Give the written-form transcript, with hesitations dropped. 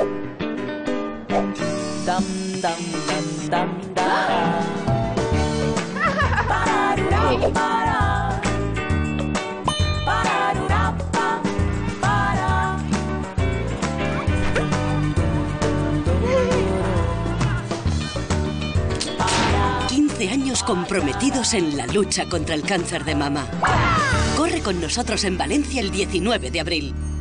Dam, dam, dam, dam, da. Pararurá, para. Pararurá, pa, para. 15 años comprometidos en la lucha contra el cáncer de mama. Corre con nosotros en Valencia el 19 de abril.